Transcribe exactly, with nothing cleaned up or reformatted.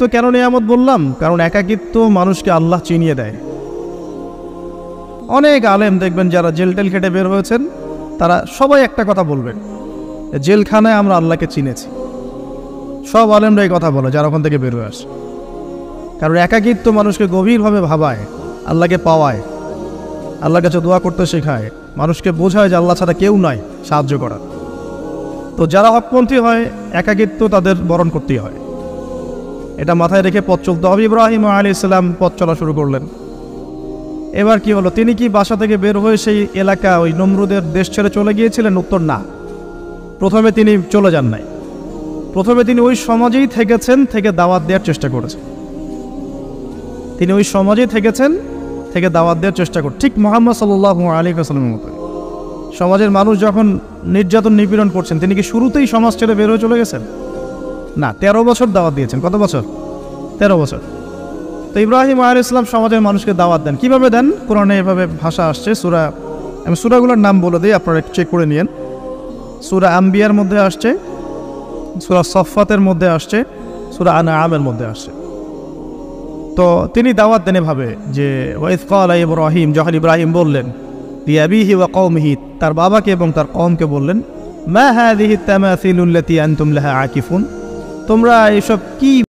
কেন নিয়ামত বললাম? কারণ একাকিত্ব মানুষকে আল্লাহ চিনিয়ে দেয়। অনেক আলেম দেখবেন যারা জেল টেল খেটে বের হয়েছেন, তারা সবাই একটা কথা বলবেন, জেলখানায় আমরা আল্লাহকে চিনেছি। সব আলেমরা এই কথা বলে যারা ওখান থেকে বের হয়ে আসে। কারণ একাকিত্ব মানুষকে গভীরভাবে ভাবায়, আল্লাহকে পাওয়ায়, আল্লাহর কাছে দোয়া করতে শেখায়, মানুষকে বোঝায় যে আল্লাহ ছাড়া কেউ নয় সাহায্য করার। তো যারা হকপন্থী হয়, একাকিত্ব তাদের বরণ করতেই হয়। এটা মাথায় রেখে পথ চলতে হবে। ইব্রাহিম আলাইহিস সালাম পথ চলা শুরু করলেন। এবার কি হলো? তিনি কি বাসা থেকে বের হয়ে সেই এলাকা, ওই নমরুদের দেশ ছেড়ে চলে গিয়েছিলেন? উত্তর না। প্রথমে তিনি চলে যান নাই। প্রথমে তিনি ওই সমাজেই থেকেছেন, থেকে দাওয়াত দেওয়ার চেষ্টা করেছেন। তিনি ওই সমাজেই থেকেছেন, থেকে দাওয়াত দেওয়ার চেষ্টা করেন, ঠিক মুহাম্মদ সাল্লাল্লাহু আলাইহি ওয়াসাল্লামের মতো। সমাজের মানুষ যখন নির্যাতন নিপীড়ন করছেন, তিনি কি শুরুতেই সমাজ ছেড়ে বের হয়ে চলে গেছেন? না, তেরো বছর দাওয়াত দিয়েছেন। কত বছর? তেরো বছর। তো ইব্রাহিম আলাইহিস সালাম সমাজের মানুষকে দাওয়াত দেন। কিভাবে দেন? কোরআনে এভাবে ভাষা আসছে। সূরা, আমি সূরাগুলোর নাম বলে দিই, আপনারা একটু চেক করে নিয়েন। সূরা আম্বিয়ার মধ্যে আসছে, সূরা সফফাতের মধ্যে আসছে, সূরা আনআমের মধ্যে আসছে। তো তিনি দাওয়াত দেন এভাবে যে ওয়াইজ ক্বালা ইব্রাহিম, যখন ইব্রাহিম বললেন লিআবিহি ওয়া কওমিহি, তার বাবাকে এবং তার কওমকে বললেন, মা হাযিহি তামাসিলুল্লাতী আনতুম লাহা আকিফুন, তোমরা এসব কি